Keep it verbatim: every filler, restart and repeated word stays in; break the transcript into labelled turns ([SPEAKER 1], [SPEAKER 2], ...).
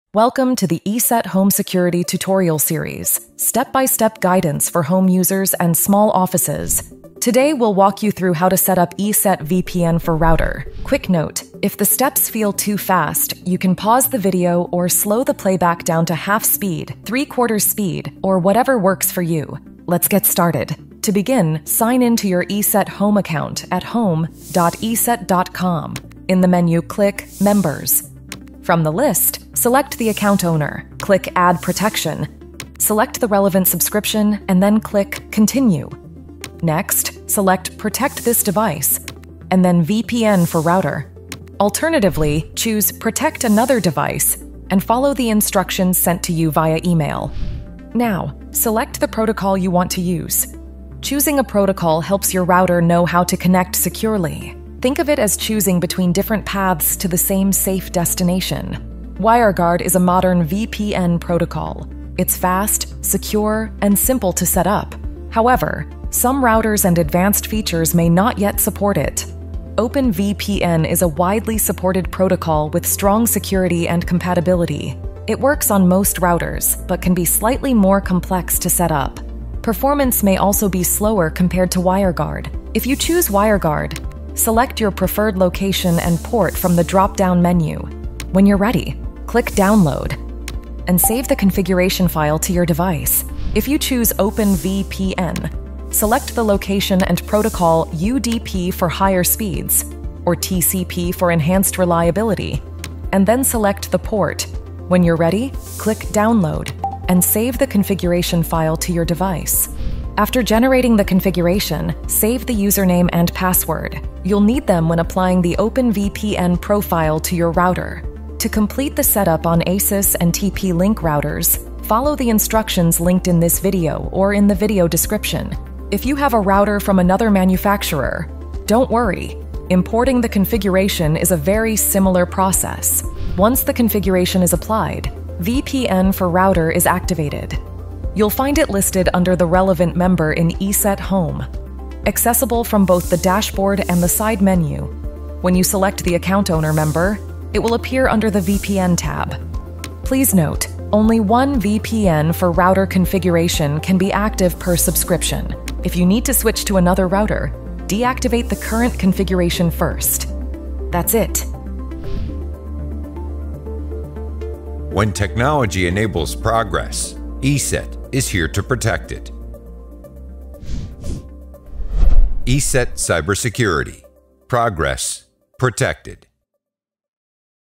[SPEAKER 1] Welcome to the ESET Home Security Tutorial Series, step-by-step guidance for home users and small offices. Today, we'll walk you through how to set up ESET V P N for router. Quick note, if the steps feel too fast, you can pause the video or slow the playback down to half speed, three-quarters speed, or whatever works for you. Let's get started. To begin, sign in to your ESET Home account at home dot eset dot com. In the menu, click Members. From the list, select the account owner, click Add Protection, select the relevant subscription, and then click Continue. Next, select Protect this device, and then V P N for router. Alternatively, choose Protect another device and follow the instructions sent to you via email. Now, select the protocol you want to use. Choosing a protocol helps your router know how to connect securely. Think of it as choosing between different paths to the same safe destination. WireGuard is a modern V P N protocol. It's fast, secure, and simple to set up. However, some routers and advanced features may not yet support it. OpenVPN is a widely supported protocol with strong security and compatibility. It works on most routers, but can be slightly more complex to set up. Performance may also be slower compared to WireGuard. If you choose WireGuard, select your preferred location and port from the drop-down menu. When you're ready, click Download and save the configuration file to your device. If you choose OpenVPN, select the location and protocol U D P for higher speeds or T C P for enhanced reliability, and then select the port. When you're ready, click Download and save the configuration file to your device. After generating the configuration, save the username and password. You'll need them when applying the OpenVPN profile to your router. To complete the setup on Asus and T P-Link routers, follow the instructions linked in this video or in the video description. If you have a router from another manufacturer, don't worry. Importing the configuration is a very similar process. Once the configuration is applied, V P N for router is activated. You'll find it listed under the relevant member in ESET Home, accessible from both the dashboard and the side menu. When you select the account owner member, it will appear under the V P N tab. Please note, only one V P N for router configuration can be active per subscription. If you need to switch to another router, deactivate the current configuration first. That's it.
[SPEAKER 2] When technology enables progress, ESET is here to protect it. ESET Cybersecurity. Progress protected.